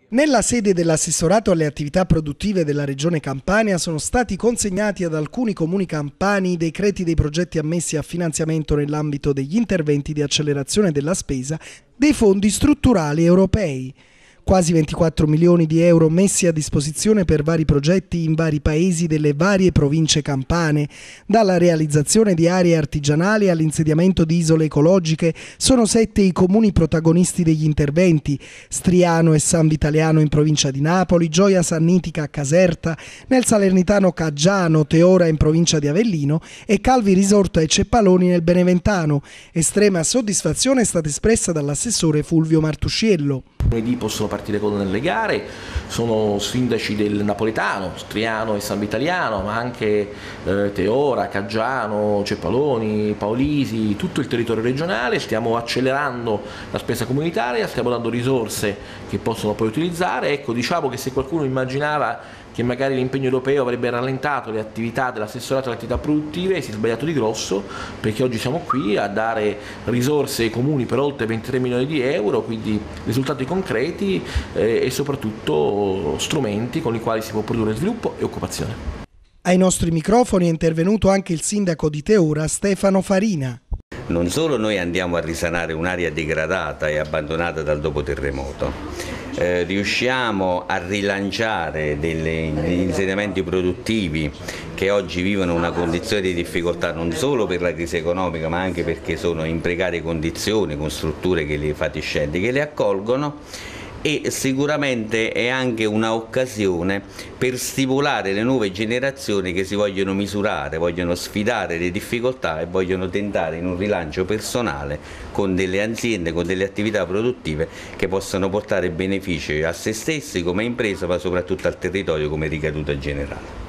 Nella sede dell'assessorato alle attività produttive della Regione Campania sono stati consegnati ad alcuni comuni campani i decreti dei progetti ammessi a finanziamento nell'ambito degli interventi di accelerazione della spesa dei fondi strutturali europei. Quasi 24 milioni di euro messi a disposizione per vari progetti in vari paesi delle varie province campane. Dalla realizzazione di aree artigianali all'insediamento di isole ecologiche sono 7 i comuni protagonisti degli interventi: Striano e San Vitaliano in provincia di Napoli, Gioia Sannitica a Caserta, nel salernitano Caggiano, Teora in provincia di Avellino e Calvi Risorto e Ceppaloni nel Beneventano. Estrema soddisfazione è stata espressa dall'assessore Fulvio Martusciello. Lunedì possono partire con le gare, sono sindaci del napoletano, Striano e San Vitaliano, ma anche Teora, Caggiano, Ceppaloni, Paolisi, tutto il territorio regionale. Stiamo accelerando la spesa comunitaria, stiamo dando risorse che possono poi utilizzare. Ecco, diciamo che se qualcuno immaginava che magari l'impegno europeo avrebbe rallentato le attività dell'assessorato alle attività produttive, si è sbagliato di grosso, perché oggi siamo qui a dare risorse ai comuni per oltre 23 milioni di euro, quindi risultati concreti e soprattutto strumenti con i quali si può produrre sviluppo e occupazione. Ai nostri microfoni è intervenuto anche il sindaco di Teora, Stefano Farina. Non solo noi andiamo a risanare un'area degradata e abbandonata dal dopo terremoto, riusciamo a rilanciare degli insediamenti produttivi che oggi vivono una condizione di difficoltà non solo per la crisi economica, ma anche perché sono in precarie condizioni, con strutture fatiscenti che le accolgono. E sicuramente è anche un'occasione per stimolare le nuove generazioni che si vogliono misurare, vogliono sfidare le difficoltà e vogliono tentare in un rilancio personale con delle aziende, con delle attività produttive che possano portare benefici a se stessi come impresa, ma soprattutto al territorio come ricaduta generale.